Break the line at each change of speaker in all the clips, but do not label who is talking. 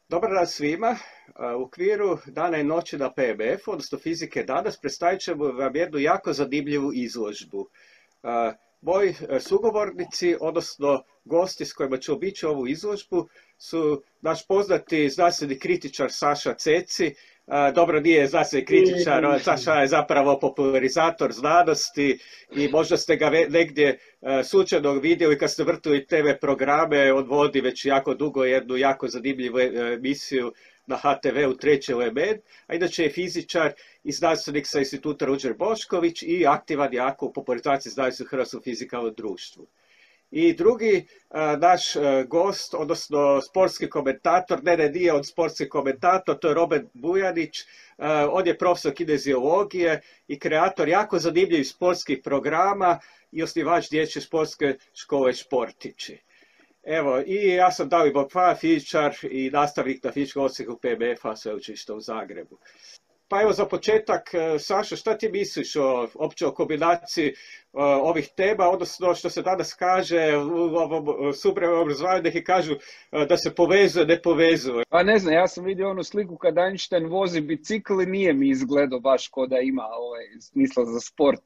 Dobar dan svima. U okviru Dana i noći na PMF, odnosno Fizike danas, predstavit ćemo vam jednu jako zanimljivu izložbu. Moji sugovornici, odnosno gosti s kojima ću obići ovu izložbu, su naš poznati znanstveni kritičar Saša Ceci. Dobro, nije znanstveni kritičar, Saša je zapravo popularizator znanosti i možda ste ga negdje slučajno vidjeli kad ste vrtili TV programe. On vodi već jako dugo jednu jako zanimljivu emisiju na HTV-u Treći element, a inače je fizičar i znanstvenik sa instituta Ruđer Bošković i aktivan jako u popularizaciji znanosti u Hrvatskom fizikalnom društvu. I drugi naš gost, odnosno sportski komentator, nije on sportski komentator, to je Robert Bujanić. On je profesor kineziologije i kreator jako zanimljivih sportskih programa i osnivač dječje sportske škole Športići. Evo, i ja sam Dalibor Kva, fizičar i nastavnik na fizičkom odsjeku PMF-a Sveučilišta u Zagrebu. Pa evo za početak, Saša, šta ti misliš opće o kombinaciji ovih tema, odnosno što se danas kaže u ovom suvremenom obrazovanju, neki kažu da se povezuje, ne povezuje.
Pa ne znam, ja sam vidio onu sliku kad Einstein vozi bicikl i nije mi izgledao baš ko da ima smisla za sport.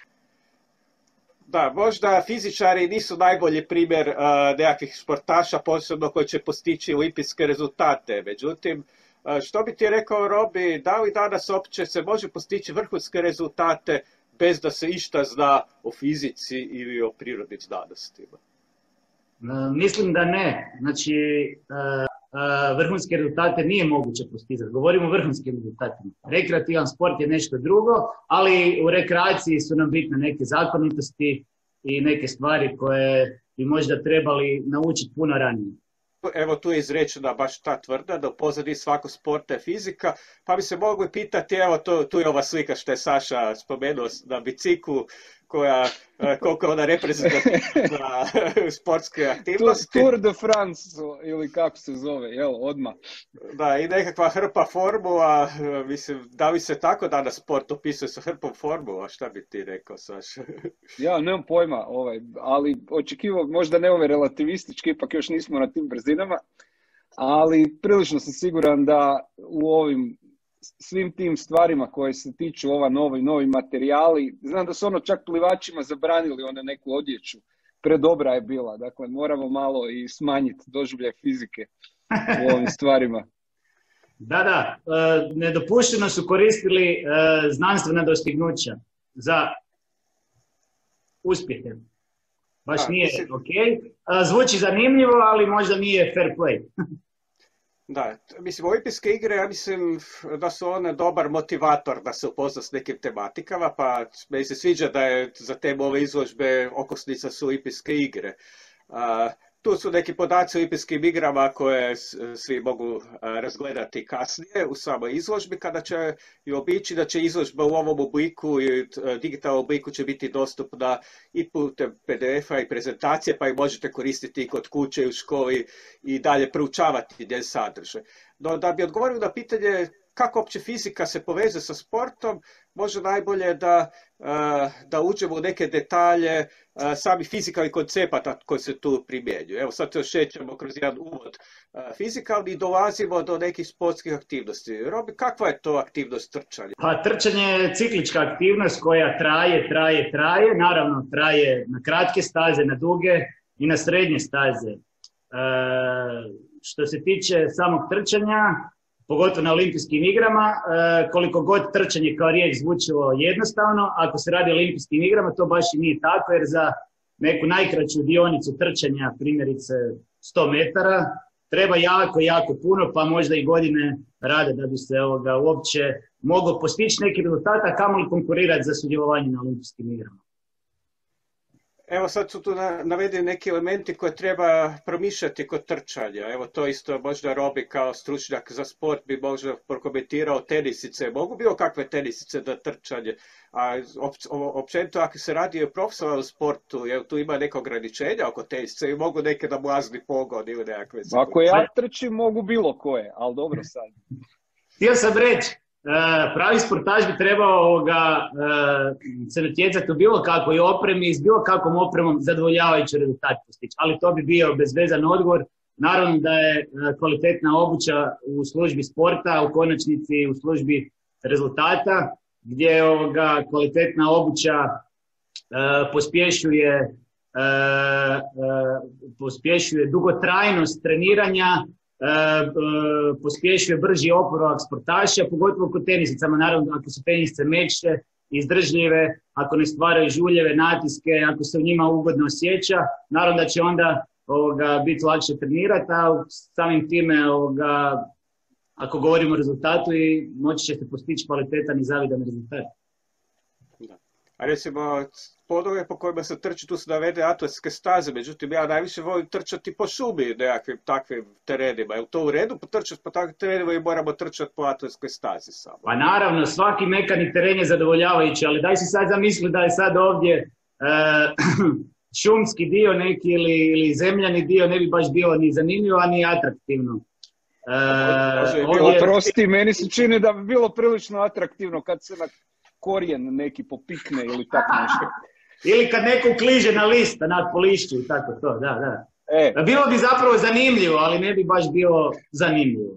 Da, možda fizičari nisu najbolji primjer nekakvih sportaša, posebno koji će postići olimpijske rezultate. Međutim, što bi ti rekao, Robi, da li danas uopće se može postići vrhunske rezultate bez da se išta zna o fizici ili o prirodnim znanostima?
Mislim da ne. Znači, vrhunske rezultate nije moguće postizati. Govorimo o vrhunskim rezultatima. Rekreativan sport je nešto drugo, ali u rekreaciji su nam bitne neke zakonitosti i neke stvari koje bi možda trebali naučiti puno ranije.
Evo tu je izrečena baš ta tvrdnja da u pozadini svakog sporta je fizika, pa bi se mogli pitati, evo tu je ova slika što je Saša spomenuo na biciklu, koliko ona reprezentativna sportske aktivnosti.
Tour de France, ili kako se zove, jel, odmah.
Da, i nekakva hrpa formula, mislim, da li se tako danas sport opisuje sa hrpom formula, šta bi ti rekao, Saša?
Ja, nemam pojma, ali očekivao, možda ne ove relativistički, ipak još nismo na tim brzinama, ali prilično sam siguran da u ovim svim tim stvarima koje se tiču novi materijali, znam da su čak plivačima zabranili neku odjeću, predobra je bila, dakle moramo malo i smanjiti doživljaj fizike u ovim stvarima.
Da, nedopušteno su koristili znanstvena dostignuća za uspjehe. Baš nije ok. Zvuči zanimljivo, ali možda nije fair play.
Da, mislim, olimpijske igre, ja mislim da su one dobar motivator da se upozna s nekim tematikama, pa meni se sviđa da je za temu ove izložbe okosnica su olimpijske igre. Tu su neki podaci o olimpijskim igrama koje svi mogu razgledati kasnije u samoj izložbi, kada će i obići da će izložba u ovom obliku i digitalnom obliku će biti dostupna i putem PDF-a i prezentacije, pa ih možete koristiti i kod kuće i u školi i dalje proučavati njen sadržaj. No, da bi odgovorio na pitanje kako opće fizika se povezuje sa sportom, može najbolje da uđemo u neke detalje sami fizikalnih koncepata koji se tu primjenjuju. Evo sad se šećemo kroz jedan uvod fizikalni i dolazimo do nekih sportskih aktivnosti. Robi, kakva je to aktivnost trčanja?
Pa trčanje je ciklička aktivnost koja traje. Naravno, traje na kratke staze, na duge i na srednje staze. Što se tiče samog trčanja, pogotovo na olimpijskim igrama, koliko god trčanje kao riječ zvučilo jednostavno, ako se radi o olimpijskim igrama, to baš i nije tako, jer za neku najkraću dionicu trčanja, primjerice 100 metara, treba jako puno, pa možda i godine rade da bi se uopće moglo postići neki rezultat, a kamoli konkurirati za sudjelovanje na olimpijskim igrama.
Evo sad su tu navedeni neki elementi koje treba promišljati kod trčanja. Evo to isto možda Robi kao stručnjak za sport bi možda prokomentirao tenisice. Mogu bilo kakve tenisice da trčanje, a općenito ako se radi o profesionalnom sportu, jel tu ima neko ograničenja oko tenisice i mogu neke da mlazni pogon ili nekakve...
Ako ja trčim mogu bilo koje, ali dobro sad.
Htio sam reći, pravi sportaš bi trebao se natjecati u bilo kakvoj opremi i s bilo kakvom opremom zadovoljavajući rezultat postići. Ali to bi bio bezvezan odgovor, Naravno da je kvalitetna obuća u službi sporta, u konačnici u službi rezultata, gdje kvalitetna obuća pospješuje dugotrajnost treniranja, pospješuje brži oporavak sportaša, pogotovo kod tenisicama, naravno ako su tenisice mekše, izdržljive, ako ne stvaraju žuljeve, natiske, ako se u njima ugodno osjeća, naravno da će onda biti lakše trenirati, a samim time ako govorimo o rezultatu i moći ćete postići kvalitetan i zavidan rezultat.
Da. A recimo, podove po kojima se trči, tu se navede atletske staze, međutim ja najviše volim trčati po šumi nekakvim takvim terenima. Je li to u redu potrčati po takvim terenima i moramo trčati po atletskoj stazi samo?
Pa naravno, svaki mekani teren je zadovoljavajući, ali daj si sad zamisli da je sad ovdje šumski dio neki ili zemljani dio, ne bi baš bilo ni zanimljivo, ni atraktivno.
Oprosti, meni se čini da bi bilo prilično atraktivno kad se na korijen neki popikne ili tako nešto.
Ili kad neko ukliže na list, nad po lišću i tako to, da. Bilo bi zapravo zanimljivo, ali ne bi baš bilo zanimljivo.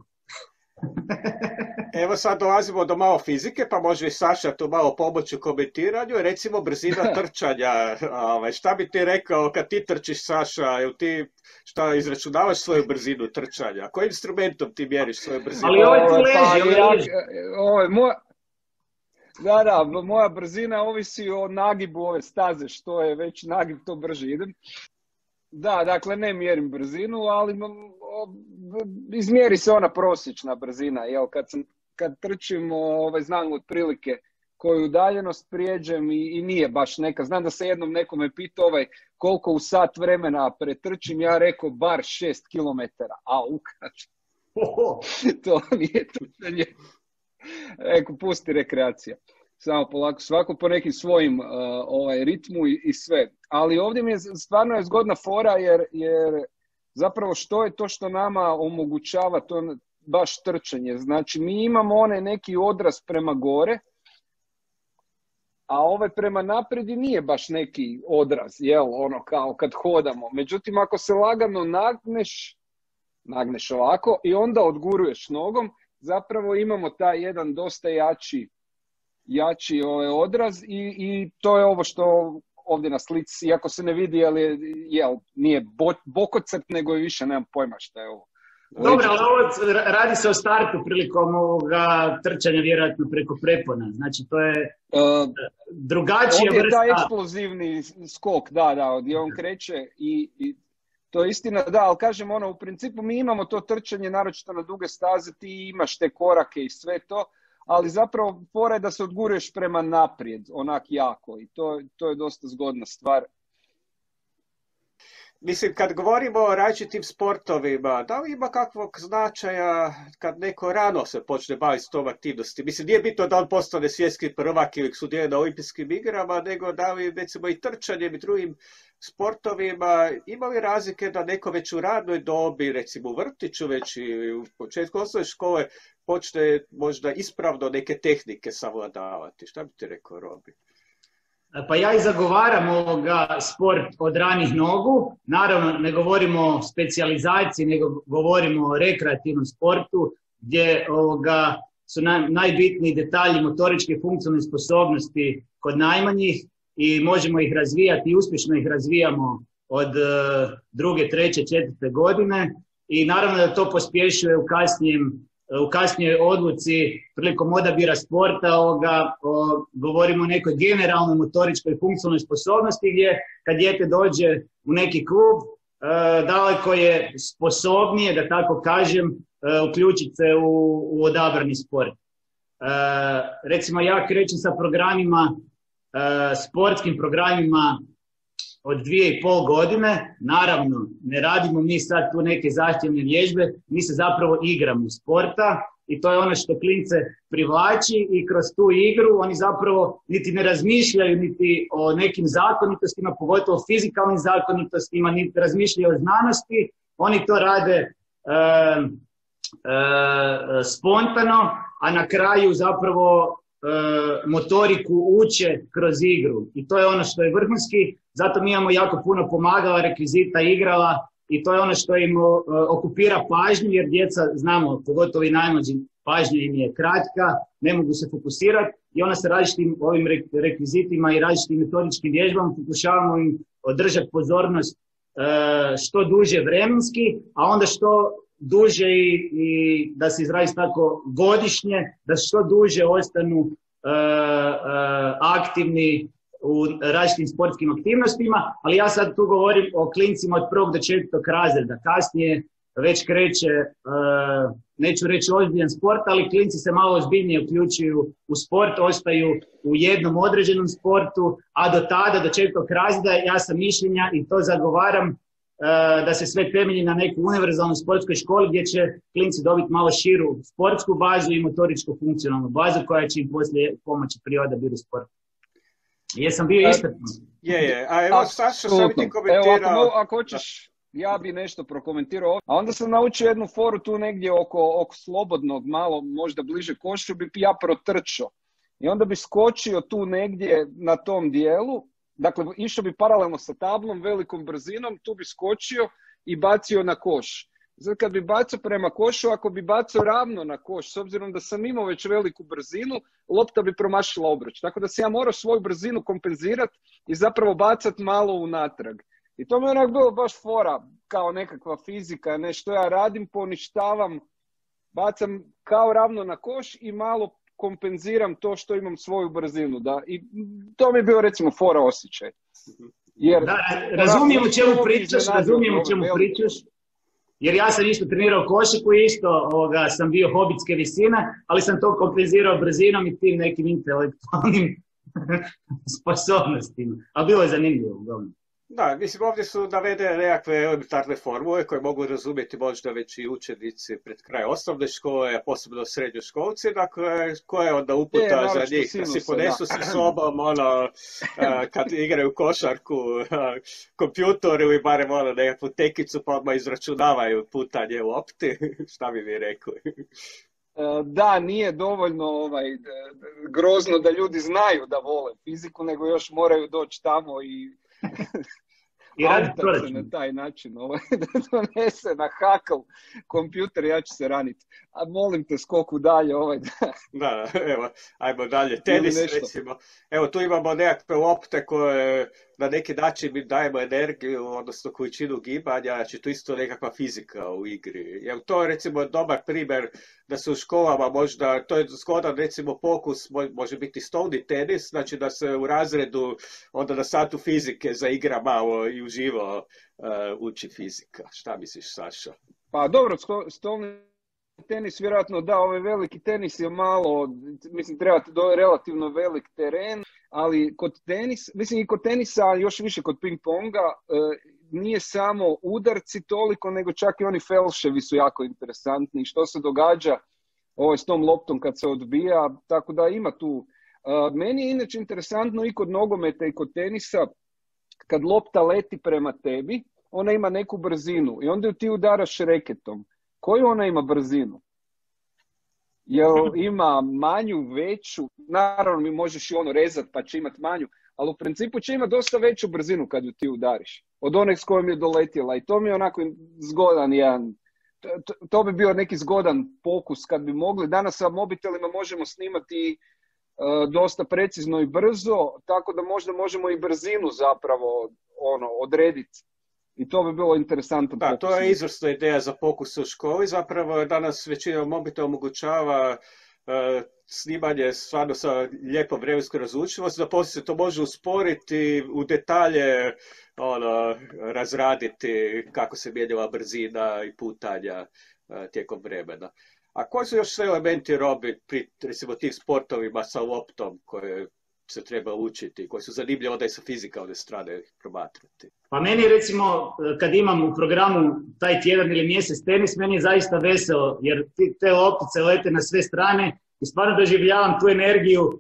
Evo sad dolazimo do malo fizike, pa može i Saša tu malo pomoći u komentiranju. Recimo brzina trčanja. Šta bi ti rekao kad ti trčiš, Saša? Jel ti izračunavaš svoju brzinu trčanja? Kojim instrumentom ti mjeriš svoju brzinu?
Ali ovo tu leži.
Moja brzina ovisi o nagibu ove staze, što je već nagib, to brže idem. Da, dakle ne mjerim brzinu, ali izmjeri se ona prosječna brzina. Jel, kad trčim, znam otprilike koju udaljenost prijeđem i nije baš neka. Znam da se jednom nekome pitao koliko u sat vremena pretrčim, ja rekao bar 6 km. To nije trčanje. Rekao, pusti rekreacija. Samo polako, svako po nekim svojim ritmu i sve. Ali ovdje mi je stvarno zgodna fora jer zapravo što je to što nama omogućava to baš trčanje. Znači mi imamo onaj neki odraz prema gore, a prema naprijed nije baš neki odraz, kao kad hodamo. Međutim, ako se lagano nagneš ovako i onda odguruješ nogom, zapravo imamo taj jedan dosta jači odraz i to je ovo što ovdje na slici, iako se ne vidi, nije bokocrt, nego je više, nemam pojma šta je ovo.
Dobro, ali ovo radi se o startu prilikom ovoga trčanja vjerojatno preko prepona, znači to je drugačija vrsta.
Ovdje je taj eksplozivni skok, da, gdje on kreće i to je istina, da, ali kažem, u principu mi imamo to trčanje, naročito na duge staze, ti imaš te korake i sve to, ali zapravo fora je da se odguruješ prema naprijed, onak jako, i to je dosta zgodna stvar.
Mislim, kad govorimo o različitim sportovima, da li ima kakvog značaja kad neko rano se počne baviti s tom aktivnosti? Mislim, nije bitno da on postane svjetski prvak ili sudjeluje na olimpijskim igrama, nego da li recimo i trčanjem i drugim sportovima ima li razlike da neko već u radnoj dobi, recimo u vrtiću već i u početku osnovne škole, počne možda ispravno neke tehnike savladavati? Šta bi ti rekao, Robi?
Pa ja i zagovaram sport od ranih nogu. Naravno, ne govorimo o specijalizaciji, nego govorimo o rekreativnom sportu, gdje su najbitniji detalji motoričke i funkcionalne sposobnosti kod najmanjih i možemo ih razvijati i uspješno ih razvijamo od 2., 3., 4. godine i naravno da to pospješuje u kasnijoj odluci prilikom odabira sporta govorimo o nekoj generalnoj motoričkoj i funkcionalnoj sposobnosti gdje kad dijete dođe u neki klub daleko je sposobnije, da tako kažem, uključiti se u odabrani sport. Recimo ja krećem sa programima, sportskim programima od 2,5 godine, naravno ne radimo mi sad tu neke zahtjevne vježbe, mi se zapravo igramo sporta i to je ono što klince privlači i kroz tu igru oni zapravo niti ne razmišljaju niti o nekim zakonitostima, pogotovo fizikalnim zakonitostima, niti razmišljaju o znanosti, oni to rade spontano, a na kraju zapravo motoriku uče kroz igru i to je ono što je vrhunski, zato mi imamo jako puno pomagala, rekvizita, igrala i to je ono što im okupira pažnju, jer djeca, znamo, pogotovo i najmlađi, pažnja im je kratka, ne mogu se fokusirati i onda sa različitim ovim rekvizitima i različitim metodičkim vježbama pokušavamo im održati pozornost što duže vremenski, a onda što duže i da se izrazi tako godišnje, da što duže ostanu aktivni u različitim sportskim aktivnostima, ali ja sad tu govorim o klincima od 1. do 4. razreda. Kasnije već kreće, neću reći ozbiljan sport, ali klinci se malo ozbiljnije uključuju u sport, ostaju u jednom određenom sportu, a do tada, do 4. razreda, ja sam mišljenja i to zagovaram da se sve temelji na neku univerzalnoj sportskoj školi gdje će klinci dobiti malo širu sportsku bazu i motoričko-funkcionalnu bazu koja će im poslije pomoći pri odabiru sporta. Jesam bio ispravan?
Je. A evo, Saša, sam ti komentirao...
Evo, ako hoćeš, ja bi nešto prokomentirao. A onda sam naučio jednu foru tu negdje oko slobodnog, malo možda bliže košu, bi ja protrčao. I onda bi skočio tu negdje na tom dijelu. Dakle, išao bi paralelno sa tablom, velikom brzinom, tu bi skočio i bacio na koš. Sad kad bi bacao prema košu, ako bi bacao ravno na koš, s obzirom da sam imao već veliku brzinu, lopta bi promašila obruč. Tako da sam ja morao svoju brzinu kompenzirati i zapravo bacati malo unatrag. I to mi je onak bilo baš fora, kao nekakva fizika, nešto ja radim, poništavam, bacam kao ravno na koš i malo kompenziram to što imam svoju brzinu. Da. I to mi je bio recimo fora osjećaj. Jer,
da, razumijem o čemu pričaš, jer ja sam isto trenirao košarku i isto sam bio hobitske visine, ali sam to kompenzirao brzinom i tim nekim intelektualnim sposobnostima. Ali bilo je zanimljivo, uglavnom.
Da, mislim, ovdje su navedene nekakve elementarne formule koje mogu razumjeti možda već i učenici pred kraj osnovne škole, a posebno srednjoškolci, dakle, koje onda uputa za njih da si ponesu sa sobom, kad igraju košarku, kompjutor ili barem nekakvu tekicu pa odmah izračunavaju putanje lopti, šta bi vi rekli?
Da, nije dovoljno grozno da ljudi znaju da vole fiziku, nego još moraju doći tamo i raditi na taj način, da donese na hakl kompjuter, ja ću se raniti. A molim te, skoku dalje.
Da, evo, ajmo dalje. Tenis, recimo. Evo, tu imamo nekakve lopte koje na neki način mi dajemo energiju, odnosno količinu gibanja, znači tu isto nekakva fizika u igri. Evo, to je recimo dobar primjer da se u školama možda, to je zgodan recimo pokus, može biti stolni tenis, znači da se u razredu onda na satu fizike zaigra malo i uživo uči fizika. Šta misliš, Saša?
Pa dobro, stolni tenis vjerojatno da, ovaj veliki tenis je malo, mislim treba relativno velik teren, ali kod tenisa, još više kod ping-ponga, nije samo udarci toliko, nego čak i oni felševi su jako interesantni. Što se događa s tom loptom kad se odbija, tako da ima tu. Meni je inače interesantno i kod nogometa i kod tenisa, kad lopta leti prema tebi, ona ima neku brzinu i onda ju ti udaraš reketom. Koju ona ima brzinu? Jel ima manju, veću? Naravno mi možeš i rezati pa će imati manju, ali u principu će imati dosta veću brzinu kad ju ti udariš. Od onih s kojom je doletjela. I to mi je onako zgodan jedan. To bi bio neki zgodan pokus kad bi mogli. Danas sa mobitelima možemo snimati dosta precizno i brzo, tako da možda možemo i brzinu zapravo odrediti. I to bi bilo interesantno.
Da, to je izvrsna ideja za pokus u školi. Zapravo danas većina mobitela omogućava snimanje stvarno sa lijepom vremenskom razlučivosti, da poslije se to može usporiti, u detalje razraditi kako se mijenjala brzina i putanja tijekom vremena. A koji su još sve elementi robi pri recimo tih sportovima sa loptom koje se treba učiti, koji su zanimljivi onda i sa fizikalne strane promatrati?
Pa meni recimo, kad imam u programu taj tjedan ili mjesec tenis, meni je zaista veselo, jer te loptice lete na sve strane i stvarno doživljavam tu energiju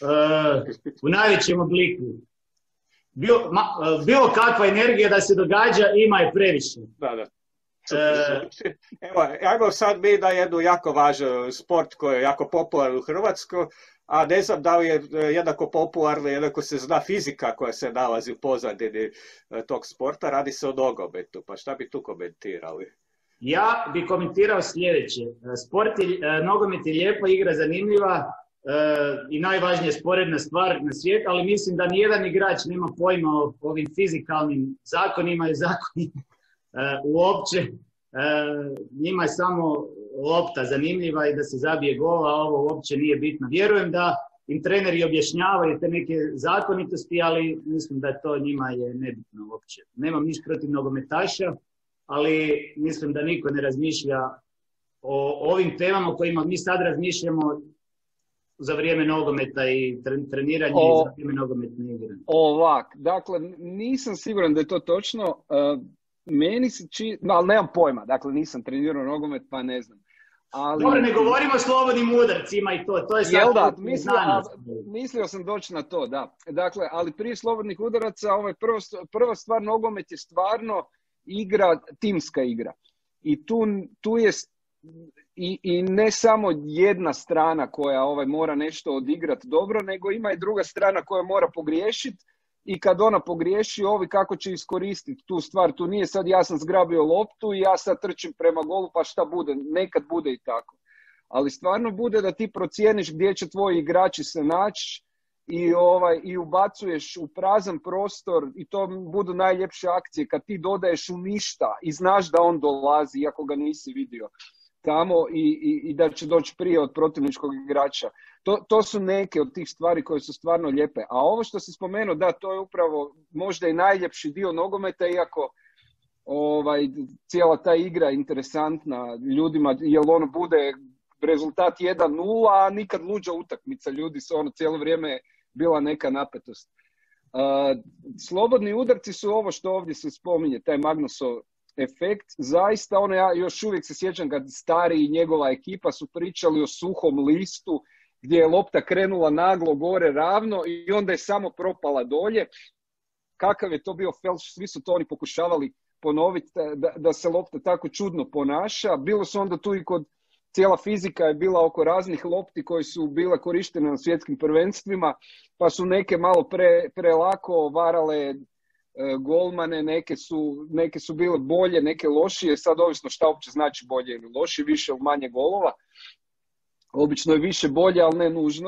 u najvećem obliku. Bilo kakva energija da se događa, ima je previše.
Da. Evo, ajmo sad mi da jednu jako važan sport koji je jako popularan u Hrvatskoj, a ne znam da li je jednako popularna, jednako se zna fizika koja se nalazi u pozadini tog sporta, radi se o nogometu, pa šta bi tu komentirali?
Ja bi komentirao sljedeće. Nogomet je lijepa igra, zanimljiva i najvažnija sporedna stvar na svijetu, ali mislim da nijedan igrač nema pojma o ovim fizikalnim zakonima i zakonima uopće. Njima je samo lopta zanimljiva i da se zabije gol, a ovo uopće nije bitno. Vjerujem da im treneri objašnjavaju te neke zakonitosti, ali mislim da to njima je nebitno uopće. Nemam ništa protiv nogometaša, ali mislim da niko ne razmišlja o ovim temama o kojima mi sad razmišljamo za vrijeme nogometa i treniranja i za vrijeme nogometne igre.
Ovak, dakle, nisam siguran da je to točno. Meni se ali nemam pojma, dakle nisam trenirao nogomet pa ne znam. Ali... Dobro,
ne govorimo o slobodnim udarcima i to je sad...
Jel da, mislio sam doći na to, da. Dakle, ali prije slobodnih udaraca, prva stvar, nogomet je stvarno igra, timska igra. I tu je i ne samo jedna strana koja mora nešto odigrati dobro, nego ima i druga strana koja mora pogriješiti. I kad ona pogriješi, kako će iskoristiti tu stvar. Tu nije sad ja sam zgrabio loptu i ja sad trčim prema golu, pa šta bude. Nekad bude i tako. Ali stvarno bude da ti procijeniš gdje će tvoji igrači se naći i ubacuješ u prazan prostor i to budu najljepše akcije kad ti dodaješ u ništa i znaš da on dolazi iako ga nisi vidio tamo i da će doći prije od protivničkog igrača. To su neke od tih stvari koje su stvarno lijepe. A ovo što si spomenuo, da, to je upravo možda i najljepši dio nogometa, iako cijela ta igra je interesantna ljudima, jer ono bude rezultat 1-0, a nikad luđa utakmica. Ljudi su cijelo vrijeme bila neka napetost. Slobodni udarci su ovo što ovdje se spominje, taj Magnusov efekt. Zaista, ja još uvijek se sjećam kad Stari i njegova ekipa su pričali o suhom listu, gdje je lopta krenula naglo gore ravno i onda je samo propala dolje. Kakav je to bio felš, svi su to oni pokušavali ponoviti da se lopta tako čudno ponaša. Bilo su onda tu i cijela fizika je bila oko raznih lopti koje su bile korištene na svjetskim prvenstvima, pa su neke malo prelako varale golmane, neke su bile bolje, neke lošije, sad ovisno šta uopće znači bolje ili lošije, više ili manje golova. Obično je više bolje, ali ne nužno.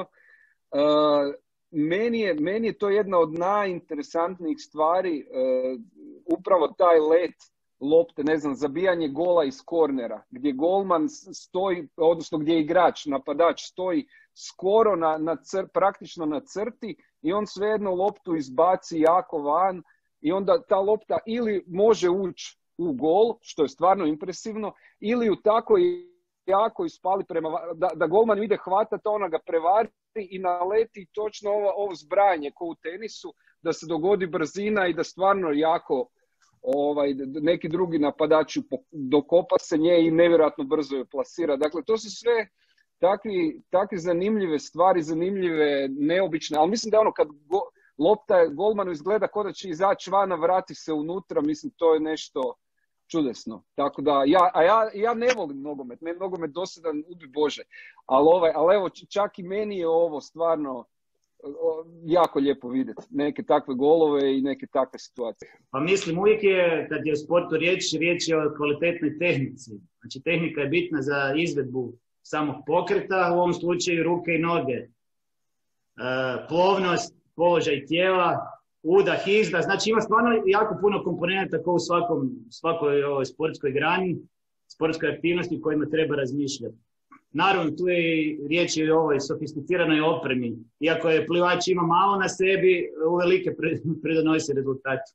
Meni je to jedna od najinteresantnijih stvari, upravo taj let lopte, ne znam, zabijanje gola iz kornera, gdje golman stoji, odnosno gdje igrač, napadač stoji skoro praktično na crti i on svejedno loptu izbaci jako van i onda ta lopta ili može ući u gol, što je stvarno impresivno, ili u tako jako ispali da golman ide hvatati, ona ga prevari i naleti točno ovo zbrajanje ko u tenisu, da se dogodi brzina i da stvarno jako neki drugi napadači dokopa se nje i nevjerojatno brzo je plasira. Dakle, to su sve takve zanimljive stvari, zanimljive, neobične, ali mislim da kad lopta golmanu izgleda kao da će izaći vana, vrati se unutra, mislim to je nešto čudesno. Tako da, ja ne volim nogomet, meni nogomet dosadan, ubi Bože, ali evo, čak i meni je ovo stvarno jako lijepo vidjeti, neke takve golove i neke takve situacije.
Pa mislim, uvijek je, kad je o sportu riječ je o kvalitetnoj tehnici. Znači, tehnika je bitna za izvedbu samog pokreta, u ovom slučaju ruke i noge. Plovnost, položaj tijela, udah, izdah, znači ima stvarno jako puno komponenta kao u svakoj ovoj sportskoj grani, sportskoj aktivnosti u kojima treba razmišljati. Naravno, tu je riječ o ovoj sofisticiranoj opremi. Iako je plivač ima malo na sebi, uvelike pridonosi rezultati.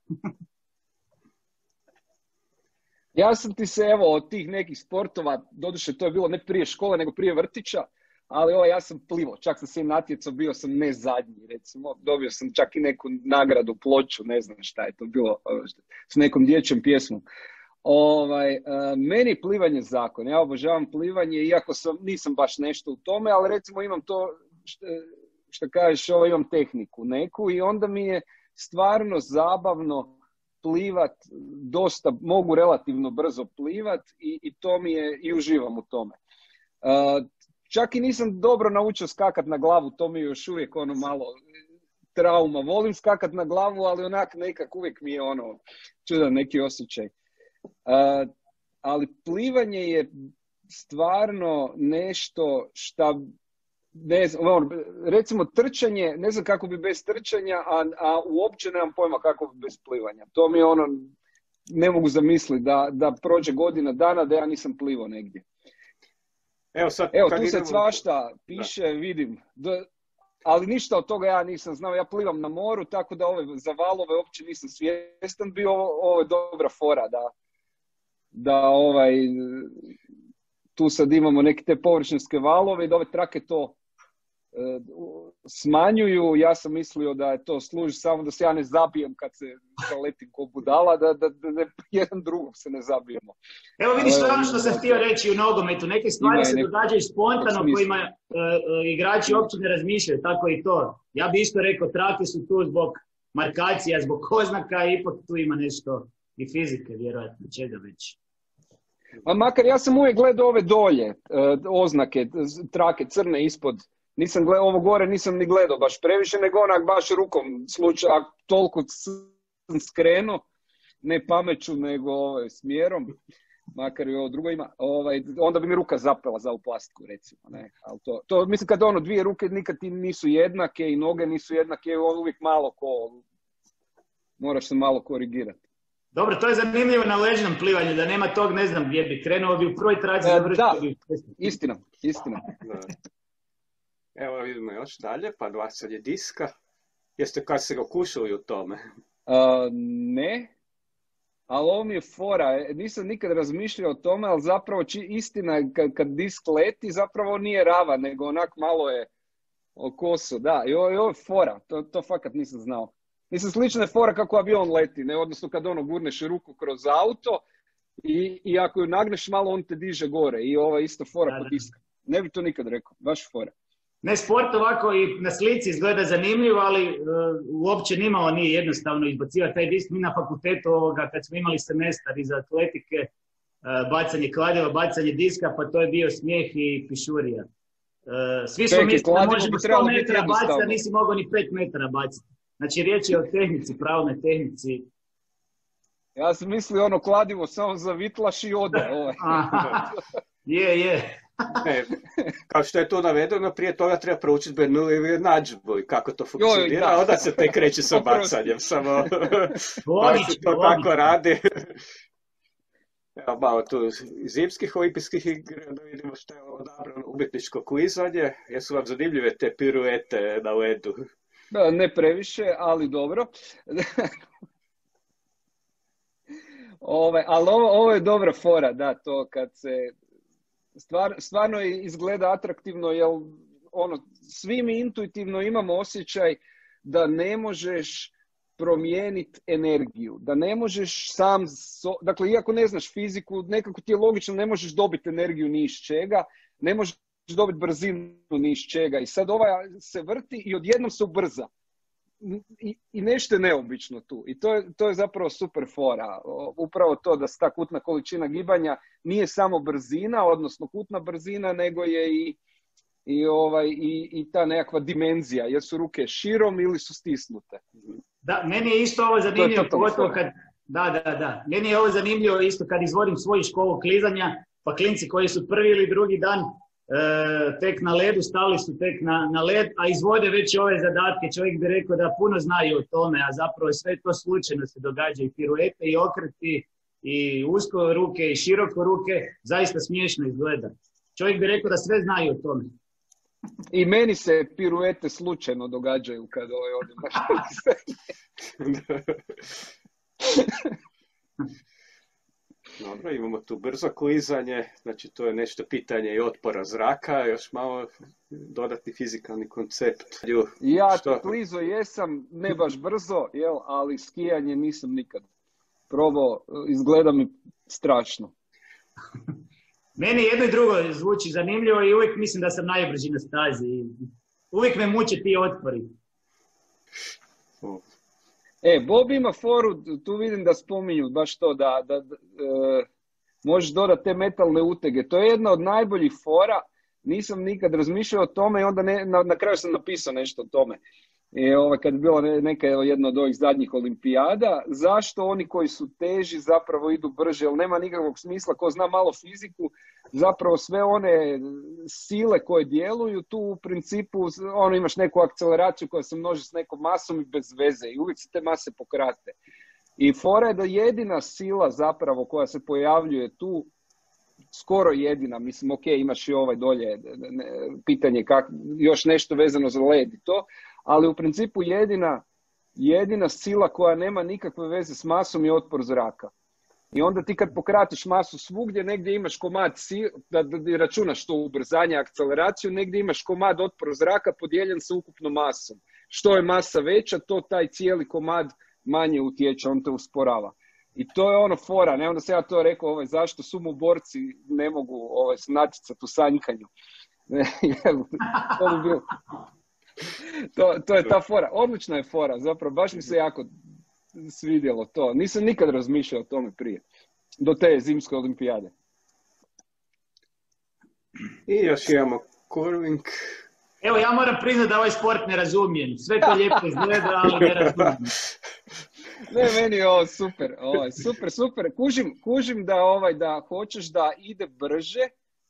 Ja sam ti se, od tih nekih sportova, doduše to je bilo ne prije škole, nego prije vrtića, ali ja sam plivo, čak sam se im natjecao, bio sam ne zadnji, recimo, dobio sam čak i neku nagradu, ploču, ne znam šta je to bilo, s nekom dječjom pjesmom. Meni plivanje zakon, ja obožavam plivanje, iako nisam baš nešto u tome, ali recimo imam to, što kažeš, imam tehniku neku i onda mi je stvarno zabavno plivat, dosta, mogu relativno brzo plivat i to mi je, i uživam u tome. Čak i nisam dobro naučio skakat na glavu, to mi je još uvijek ono malo trauma. Volim skakat na glavu, ali onak nekak uvijek mi je ono čudan neki osjećaj. Ali plivanje je stvarno nešto šta, ne znam, recimo trčanje, ne znam kako bi bez trčanja, a uopće nemam pojma kako bi bez plivanja. To mi je ono, ne mogu zamisliti da prođe godina dana da ja nisam plivao negdje. Evo tu se svašta piše, vidim. Ali ništa od toga ja nisam znao. Ja plivam na moru, tako da za valove uopće nisam svjestan bio. Ovo je dobra fora da tu sad imamo neke te površinske valove i da ove trake to smanjuju. Ja sam mislio da je to služi samo da se ja ne zabijem kad letim ko budala, da jedan drugom se ne zabijemo.
Evo vidiš, to je ono što sam htio reći u nogometu. Neke stvari se događaju spontano kojima igrači uopće ne razmišljaju, tako i to. Ja bi isto rekao, trake su tu zbog markacija, zbog oznaka, i ipak tu ima nešto i fizike, vjerojatno, čega već.
A makar ja sam uvijek gledao ove dolje oznake, trake crne ispod. Nisam gledao ovo gore, nisam ni gledao baš previše, nego onak baš rukom slučaj, a toliko sam skrenuo, ne pameću, nego smjerom, makar i ovo drugo ima, onda bi mi ruka zapela za ovu plastiku, recimo. Ne? Ali to, mislim, kad dvije ruke nikad ti nisu jednake i noge nisu jednake, uvijek malo moraš se malo korigirati.
Dobro, to je zanimljivo na ležnom plivanju, da nema tog, ne znam gdje bi krenuo, bi u prvoj traci završio.
Da, istina.
Evo vidimo još dalje, pa bacanje diska. Jeste kad se okušali u tome?
Ne, ali ovo mi je fora. Nisam nikad razmišljao o tome, ali zapravo istina je kad disk leti, zapravo nije rava, nego onak malo je koso. Da, i ovo je fora, to fakat nisam znao. Mislim, slična je fora kako avion leti, ne? Odnosno kad gurneš ruku kroz auto i ako ju nagneš malo, on te diže gore. I ova isto fora kod diska. Ne bi to nikad rekao, baš fora.
Ne, sport ovako i na slici izgleda zanimljivo, ali uopće nimalo nije jednostavno izbacivati taj disk. Mi na fakultetu kad smo imali semestar iz atletike, bacanje kladiva, bacanje diska, pa to je bio smijeh i pišurija. Svi smo mislili da možemo 100 metara baciti, a nisi mogao ni 5 metara baciti. Znači riječ je o tehnici, pravnoj tehnici.
Ja sam mislio kladivo samo za vitlaš i ode.
Je.
Kao što je to navedeno, prije toga treba proučiti Bernoullijevu jednadžbu i kako to funkcionira, onda se tek kreće sa bacanjem, samo baš to kako radi. Evo malo tu iz zimskih olimpijskih igra, da vidimo što je odabrano umjetničko klizanje. Jesu vam zanimljive te piruete na ledu?
Ne previše, ali dobro. Ali ovo je dobra fora, da, to kad se stvarno izgleda atraktivno, jer svi mi intuitivno imamo osjećaj da ne možeš promijeniti energiju, da ne možeš sam, dakle, iako ne znaš fiziku, nekako ti je logično, ne možeš dobiti energiju ni iz čega, ne možeš dobiti brzinu ni iz čega. I sad se vrti i odjednom se ubrza. I nešto je neobično tu. I to je zapravo super fora. Upravo to da se ta kutna količina gibanja nije samo brzina, odnosno kutna brzina, nego je i ta nekakva dimenzija. Jesu ruke širom ili su stisnute.
Da, meni je isto ovo zanimljivo, pogotovo kad... Da. Meni je ovo zanimljivo isto kad izvodim svoju školu klizanja, pa klinci koji su prvi ili drugi dan tek na ledu, stali su tek na led, a izvode već ove zadatke. Čovjek bi rekao da puno znaju o tome, a zapravo sve to slučajno se događa, i piruete, i okreti, i usko ruke, i široko ruke, zaista smiješno izgleda. Čovjek bi rekao da sve znaju o tome.
I meni se piruete slučajno događaju kad odim na
Dobro, imamo tu brzo klizanje, znači to je nešto pitanje i otpora zraka, još malo dodatni fizikalni koncept.
Ja klizo jesam, ne baš brzo, ali skijanje nisam nikad probao, izgleda mi strašno.
Meni jedno i drugo zvuči zanimljivo i uvijek mislim da sam najbrži na stazi. Uvijek me muče ti otpori.
Bob ima foru, tu vidim da spominju baš to, da možeš dodati te metalne utege. To je jedna od najboljih fora, nisam nikad razmišljao o tome i onda na kraju sam napisao nešto o tome. Kad je bila neka jedna od ovih zadnjih olimpijada, zašto oni koji su teži zapravo idu brže, jer nema nikakvog smisla, ko zna malo fiziku, zapravo sve one sile koje djeluju, tu u principu imaš neku akceleraciju koja se množi s nekom masom i bez veze i uvijek se te mase pokrate. I fora je da jedina sila zapravo koja se pojavljuje tu, skoro jedina, mislim, ok, imaš i ovaj dolje pitanje još nešto vezano za led i to, ali u principu jedina sila koja nema nikakve veze s masom je otpor zraka. I onda ti kad pokratiš masu svugdje, negdje imaš komad, da računaš to ubrzanje, akceleraciju, negdje imaš komad otpor zraka podijeljen sa ukupnom masom. Što je masa veća, to taj cijeli komad manje utječe, on te usporava. I to je fora, ne onda se ja to rekao, zašto sumoborci ne mogu natjecati u sanjkanju. To bi bilo... To je ta fora, odlična je fora, zapravo baš mi se jako svidjelo to. Nisam nikad razmišljao o tome prije, do te zimske olimpijade.
I još imamo curving.
Evo, ja moram priznati da ovaj sport ne razumijem. Sve to lijepo izgleda, ali ne razumijem.
Ne, meni je ovo super, super. Kužim da hoćeš da ide brže,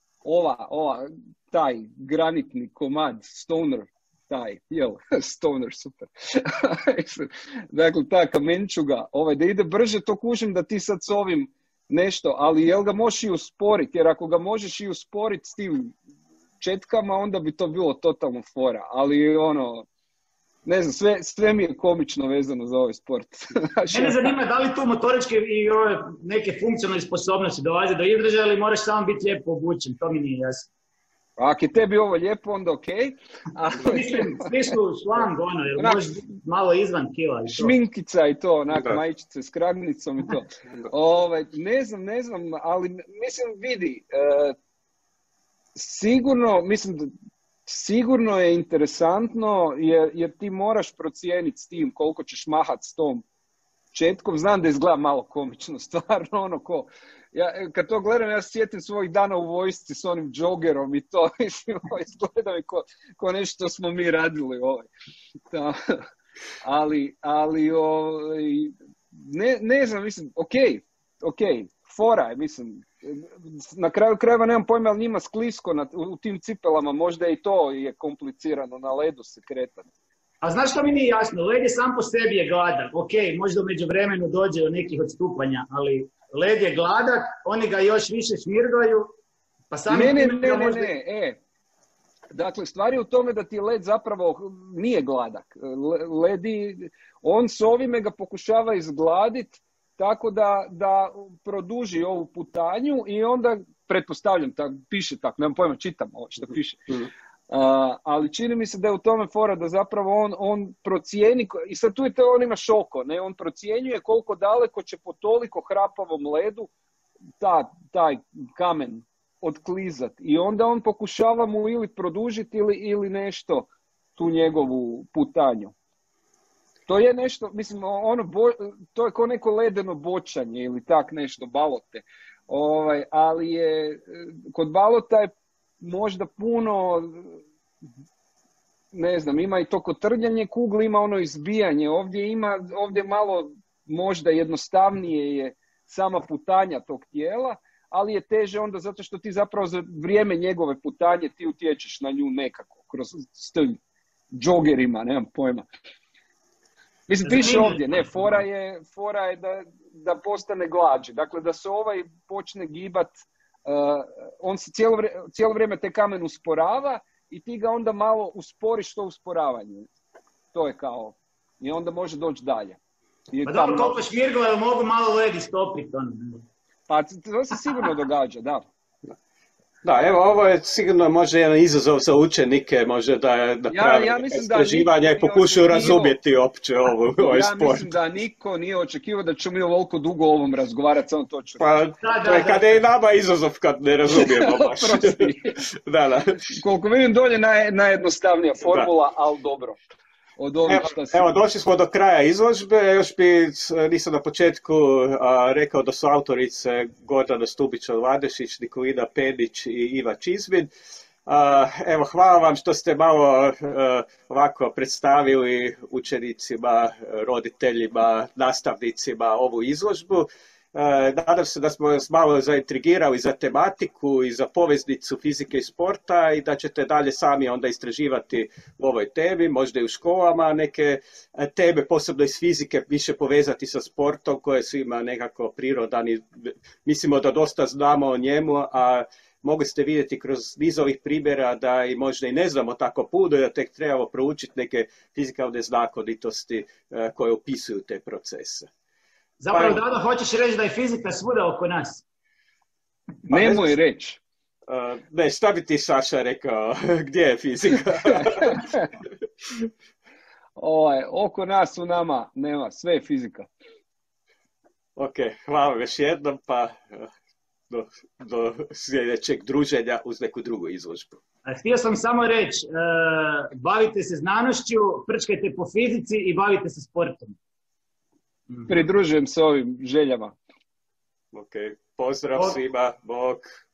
taj granitni komad, stoner, stoner, super. Dakle, ta kamenčuga, da ide brže, to kužim da ti sad s ovim nešto, ali jel ga možeš i usporiti, jer ako ga možeš i usporiti s tim četkama, onda bi to bilo totalno fora, ali ne znam, sve mi je komično vezano za ovaj sport.
Mene zanima da li tu motoričke i ove neke funkcionalne sposobnosti dolaze do izražaja ili moraš samo biti lijepo obučen, to mi nije jasno.
Ako je tebi ovo lijepo, onda ok.
Mislim, svi su šlang, jer možeš malo izvan kila i to.
Šminkica i to, majičice s kragnicom i to. Ne znam, ali mislim, vidi, sigurno je interesantno jer ti moraš procijeniti s tim koliko ćeš mahati s tom četkom. Znam da izgleda malo komično, stvarno kad to gledam, ja se sjetim svojih dana u vojsci s onim džogerom i to, izgleda mi ko nešto smo mi radili. Ali ne znam, mislim, ok, fora je, mislim, na kraju krajeva nemam pojma, ali njima sklisko u tim cipelama, možda i to je komplicirano na ledu se kretati.
A znaš što mi nije jasno? Led je sam po sebi je gladak. Ok, možda u međuvremenu dođe do nekih odstupanja, ali led je gladak, oni ga još više šmirgaju, pa sami...
Ne. Dakle, stvar je u tome da ti led zapravo nije gladak. On s ovime ga pokušava izgladiti tako da produži ovu putanju i onda, pretpostavljam, piše tako, nemam pojma, čitam ovo što piše. Ali čini mi se da je u tome fora da zapravo on procijeni, i sad tu je to, on ima šoko, ne, on procjenjuje koliko daleko će po toliko hrapavom ledu taj kamen otklizat i onda on pokušava mu ili produžiti ili nešto tu njegovu putanju. To je nešto, mislim, to je kao neko ledeno bočanje ili tak nešto, balote. Ali je, kod balota je možda puno, ne znam, ima i to kotrljanje kugle, ima izbijanje. Ovdje malo možda jednostavnije je sama putanja tog tijela, ali je teže onda zato što ti zapravo za vrijeme njegove putanje ti utječeš na nju nekako, s tim džogerima, nemam pojma. Mislim, piše ovdje, ne, fora je da postane glađi. Dakle, da se počne gibat, on se cijelo vrijeme te kamen usporava i ti ga onda malo usporiš to usporavanje. To je kao, i onda može doći dalje.
Pa dobro, koliko šmirgova, mogu malo led istopiti.
Pa to se sigurno događa, da.
Da, evo, ovo je sigurno možda jedan izazov za učenike, može da pravi istraživanja i pokušaju razumjeti opće ovaj sport.
Ja mislim da niko nije očekivao da ćemo mi ovoliko dugo o ovom razgovarati, samo točno.
Pa, to je kada je i nama izazov kad ne razumijemo baš. Da.
Koliko vidim dolje najjednostavnija formula, ali dobro. od ovih šta si...
Evo, došli smo do kraja izložbe. Još nisam na početku rekao da su autorice Gordana Stubić-Vladešić, Nikolina Penić i Iva Čizmin. Evo, hvala vam što ste malo ovako predstavili učenicima, roditeljima, nastavnicima ovu izložbu. Nadam se da smo vas malo zaintrigirali za tematiku i za poveznicu fizike i sporta i da ćete dalje sami onda istraživati u ovoj temi, možda i u školama neke teme, posebno iz fizike, više povezati sa sportom koje je svima nekako prirodan i mislimo da dosta znamo o njemu, a mogli ste vidjeti kroz niz ovih primjera da i možda i ne znamo tako puno, da tek trebamo proučiti neke fizikalne znakovitosti koje opisuju te procese.
Zapravo, Dado, hoćeš reći da je fizika svuda oko nas?
Nemoj reći.
Ne, šta bi ti, Saša, rekao? Gdje je fizika?
Oko nas, u nama, nema, sve je fizika.
Ok, hvala još jednom, pa do sljedećeg druženja uz neku drugu izložbu.
Htio sam samo reći, bavite se znanošću, prčkajte po fizici i bavite se sportom.
Pridružujem se ovim željama.
Ok, pozdrav svima, bok.